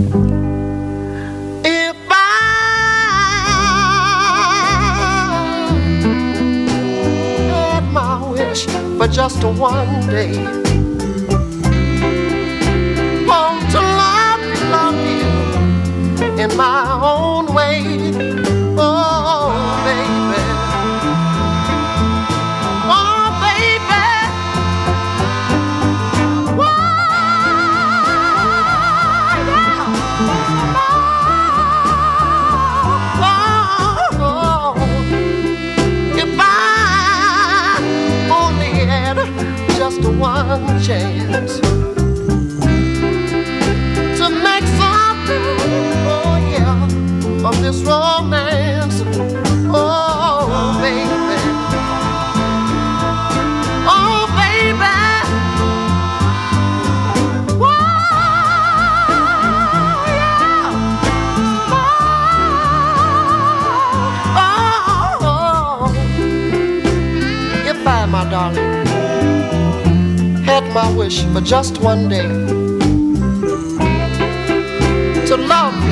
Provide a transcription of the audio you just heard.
If I had my wish for just one day, oh, to love you in my own way, oh baby, oh baby, whoa, yeah, oh, if I only had just one chance to make something, oh yeah, of this romance, oh baby, oh baby, whoa, yeah, oh, if I, my darling, had my wish for just one day, to love